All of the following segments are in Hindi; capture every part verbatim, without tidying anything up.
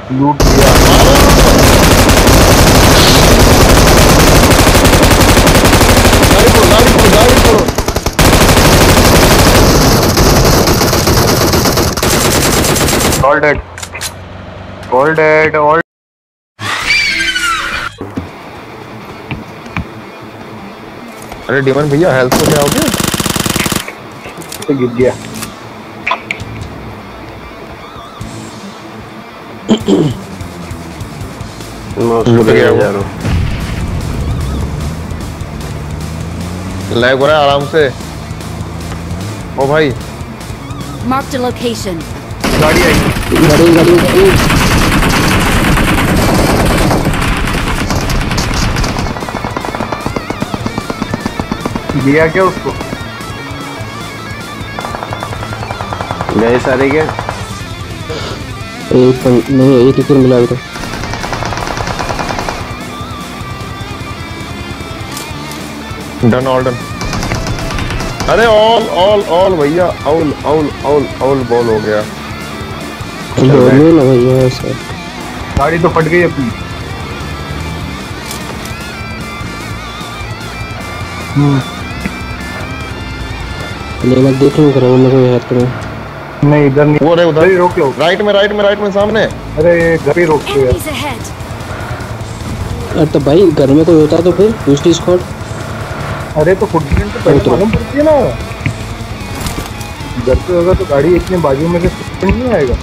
लूट लिया। गाड़ी को गाड़ी को all dead all dead all. अरे डिमन भैया हेल्थ को क्या हो गया? तो गिर गया। लुट गया वो। लैग हो रहा है आराम से। ओ भाई Marked a location. गाड़ी आई। गाड़ी गाड़ी गाड़ी दिया क्या उसको? गए सारे क्या? एक नहीं एक ही मिला था। Done all done. अरे ऑल ऑल ऑल भैया all all all all ball हो गया। नहीं ना भैया ऐसा। गाड़ी तो फट गई अपनी। हम्म लेना देख लूं करो मैं कोई हाथ में। नहीं इधर नहीं। वो रे उधर ही रोक लो। राइट में राइट में राइट में सामने। अरे घर ही रोक लो यार। Enemies ahead. अरे तो भाई घर में कोई होता तो फिर दूसरी स्क्वाड। अरे तो फुटप्रिंट तो पहले मालूम पड़ती है ना। घर पे होगा तो गाड़ी इतने बाजू में से फुटप्रिंट नहीं आएगा।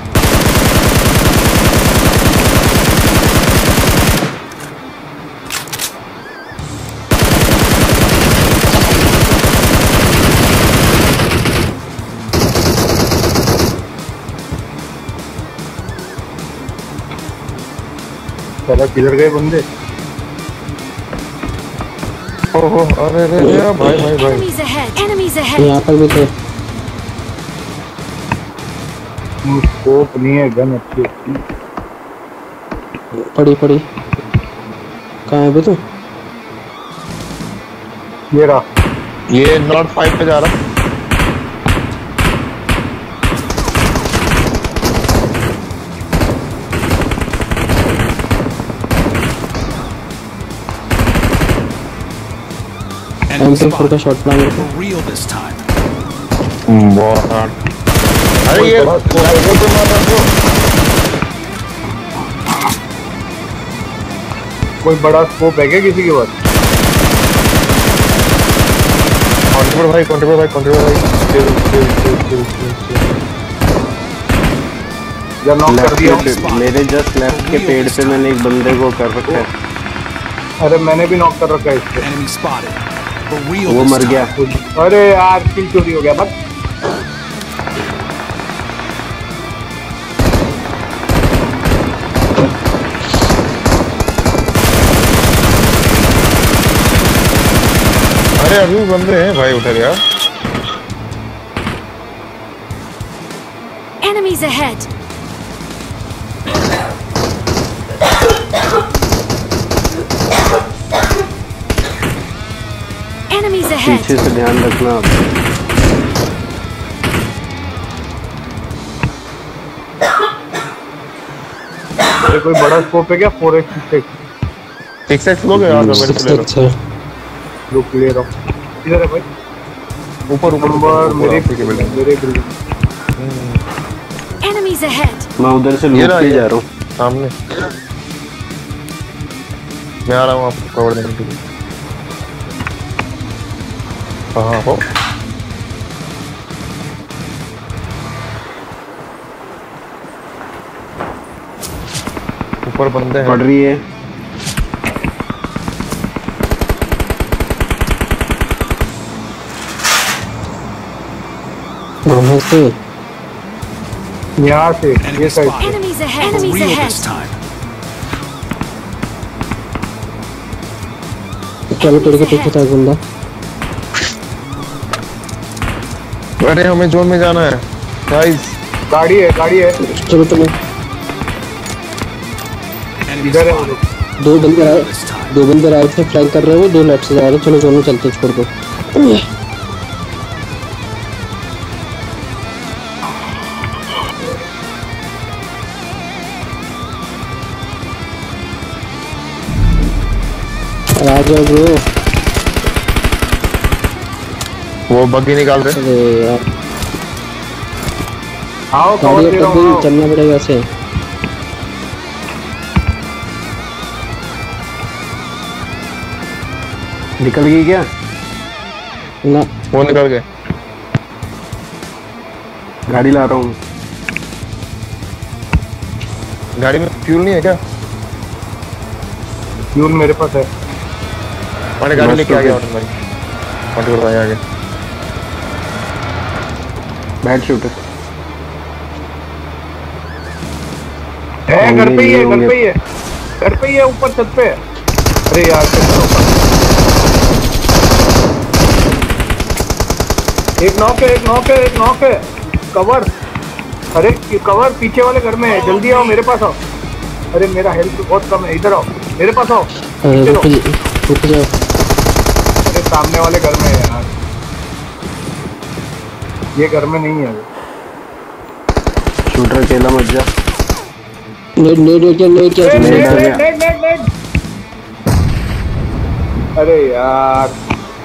चला किधर गए बंदे? ओहो अरे अरे अरे भाई भाई भाई Enemies ahead. Enemies ahead. यहाँ पर भी थे। स्कोप नहीं है। गन अच्छी अच्छी पड़ी पड़ी। कहाँ है बे तू? ये रहा। ये नॉट फाइव पे जा रहा। एम फोर का शॉट प्लान करके। बहुत हार्ड। अरे ये वो तो मार दो। कोई बड़ा स्कोप है क्या किसी के पास? कंट्रोल भाई कंट्रोल भाई कंट्रोल भाई chill chill chill chill chill. या नॉक कर दिया। मेरे जस्ट लेफ्ट के पेड़ पे मैंने एक बंदे को कर रखा है। अरे मैंने भी नॉक कर रखा है इसको। वो मर गया। अरे यार किल चोरी हो गया। बस अरे अभी भी बंदे हैं भाई उधर यार। Enemies ahead. Enemies ahead. पीछे से ध्यान रखना आप। अरे कोई बड़ा स्कोप है क्या? Four X six six X लोगे यार तो मेरे से ले लो। रुक ले रहा हूँ। इधर है भाई। ऊपर ऊपर ऊपर मेरे के बिल्डिंग मेरे बिल्डिंग। Enemies ahead. मैं उधर से लूट के जा रहा हूँ। सामने मैं आ रहा हूँ आपको कवर देने के लिए। कहाँ हो? ऊपर बंदे हैं। पड़ रही है। कहाँ से? यहाँ से ये साइड से। Enemies ahead. Enemies ahead. चलो तोड़ के पीछे था बंदा। अरे हमें जोन में जाना है गाइस। गाड़ी है गाड़ी है। चलो चलो। इधर है वो लोग। दो बंदे आए दो बंदे राइट से फ्लैंक कर रहे हो। दो लेफ्ट से जा रहे हैं। चलो जोन में चलते छोड़ दो। जाओ ब्रो। वो बग्गी निकाल रहे। अरे यार आओ कवर गाड़ी दे रहा अटक गई, हूँ। चलना पड़ेगा ऐसे। निकल गई क्या? ना वो निकल गए। गाड़ी ला रहा हूँ। गाड़ी में फ्यूल नहीं है क्या? फ्यूल मेरे पास है। मैंने गाड़ी मस्त लेके आ हो गया गया। ऑटो भाई। ऑटो भाई आ गए। बैट शूटर है घर पे ही है, घर होंगे। पे ही है, घर पे ही है, ऊपर छत पे है। अरे यार एक नॉक है, एक नॉक है, एक नॉक है। कवर, अरे कवर पीछे वाले घर में है। जल्दी आओ मेरे पास आओ। अरे मेरा हेल्थ बहुत कम है, इधर आओ मेरे पास आओ। अरे चलो। रुक रुक जाओ। अरे सामने वाले घर में है यार, ये घर में नहीं है। शूटर अकेला मत जा। नेट नेट नेट नेट क्या नेट, तुमने नेट, कर नेट, गया। Net, net, net. अरे यार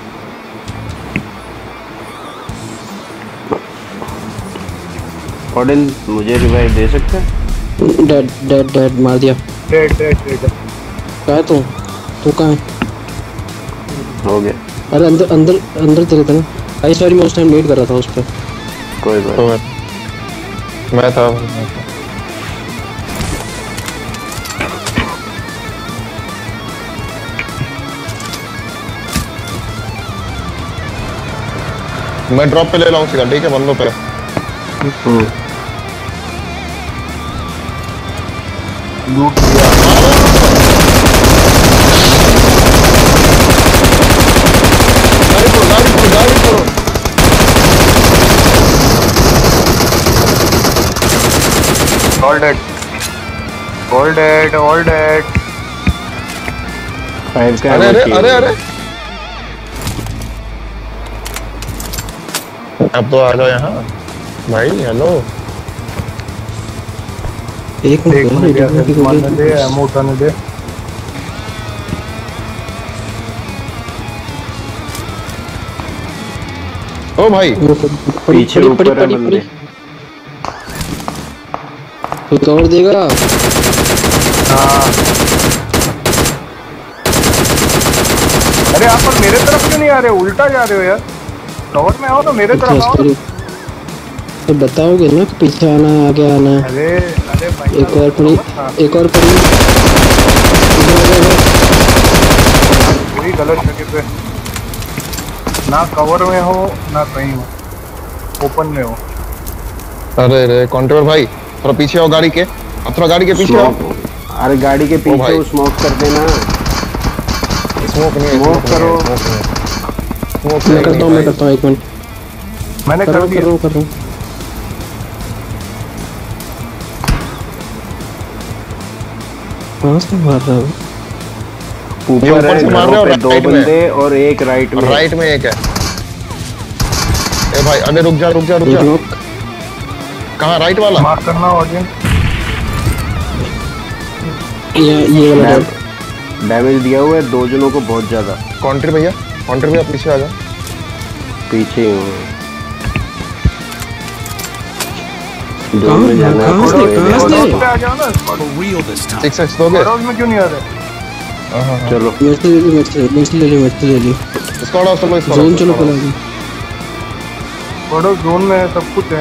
ऑडिन मुझे रिवाइव दे सकता है? डेड डेड डेड मार दिया। Dead dead dead. कहाँ है तू? तू कहाँ है? हो गया। अरे अंदर अंदर अंदर तेरे था ना। आई सॉरी मैं उस टाइम वेट कर रहा था उस पर। कोई बात तो मैं मैं था मैं था। मैं ड्रॉप पे ले लाऊं सीधा, ठीक है? बंदों पे नहीं। लूट लिया। गाड़ी को गाड़ी को गाड़ी को all dead, all dead, all dead. Five का अरे ammo अरे चाहिए। अरे अरे अब तो आ जाओ यहाँ भाई। हेलो एक एक मिनट मिनट यार, एक हेल्थ मारने दे, मिनट एमो उठाने दे। ओ भाई पीछे ऊपर है बंदे। तू कवर देगा? हाँ। अरे आप पर मेरे तरफ क्यों नहीं आ रहे हो? उल्टा जा रहे हो यार। कवर में आओ तो मेरे तरफ आओ। सॉरी तो बताओगे ना कि पीछे आना है आगे आना है। अरे अरे भाई एक और पड़ी, हाँ, एक और पड़ी। इधर आ जाओ। पूरी गलत जगह पे। ना कवर में हो ना कहीं हो, ओपन में हो। अरे रे कॉन्ट्रोल भाई थोड़ा पीछे आओ गाड़ी के। अब थोड़ा गाड़ी के पीछे आओ। स्मोक। अरे गाड़ी के पीछे भाई। वो स्मोक कर देना। स्मोक नहीं है, स्मोक स्मोक नहीं करो। है, स्मोक नहीं है। स्मोक मैं करता हूँ मैं नहीं करता हूँ एक मिनट। मैंने कर कर रहा हूँ कर दिया। रहा हूँ कर रहा हूँ। कहाँ से मार रहा हूँ? ये ऊपर ऊपर है से मार रहे घरों हो, पे दो राइट में। बंदे और एक राइट में। राइट में एक है। ए भाई अरे रुक जा रुक जा रुक एक जा। नॉक। कहाँ? राइट वाला? मार करना ऑडियंस। ये ये वाला डैम- डैम। डैमेज दिया हुआ है दो जनों को बहुत ज्यादा। कॉन्ट्री भैया, कॉन्ट्री भैया पीछे आ जा। पीछे ही हूँ। दो कहाँ- में जाना है कहाँ से- तो एक कहाँ और- से? पड़ोस पे आ जाओ ना। For real this time. Six X दोगे? पड़ोस में क्यों नहीं आ रहे? हाँ हाँ हाँ। चलो मेरे से ले ली मेरे से मेरे से ले ली मेरे से ले ली। इसको हटाओ, चलो इसको जोन हटाओ, चलो इसको पहले हटाओ। आगे। पड़ोस जोन में है, सब कुछ है।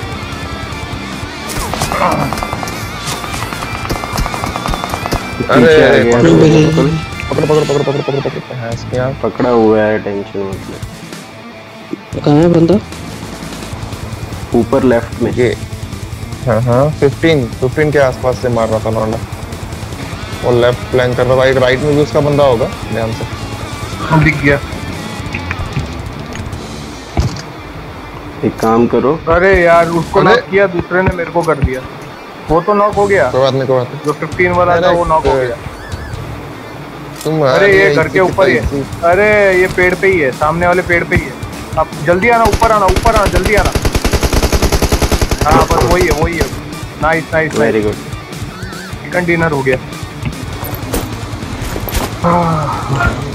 अरे पीछे आ गया पकड़ो मेरे- बिल्कुल। पकड़ो पकड़ो पकड़ो पकड़ो पकड़ो पकड़ो। हाँ इसके यहाँ पकड़ा हुआ है, टेंशन मत ले। कहाँ है बंदा? ऊपर लेफ्ट में। ये हाँ हाँ फिफ्टीन फिफ्टीन के आसपास से मार रहा था लौंडा। वो लेफ्ट फ्लैंक कर रहा था। एक राइट में भी उसका बंदा होगा, ध्यान से। दिख गया। एक काम करो, अरे यार उसको अरे! नॉक किया, दूसरे ने मेरे को कर दिया। वो तो नॉक हो गया, कोई बात नहीं कोई बात नहीं। जो फिफ्टीन वाला था अरे, वो नॉक हो गया। तुम अरे ये घर के ऊपर ही है। अरे ये पेड़ पे ही है, सामने वाले पेड़ पे ही है। अब जल्दी आना, ऊपर आना, ऊपर आना, जल्दी आना। हाँ बस वही है, वही है। Nice nice very nice. Good. Chicken dinner हो गया।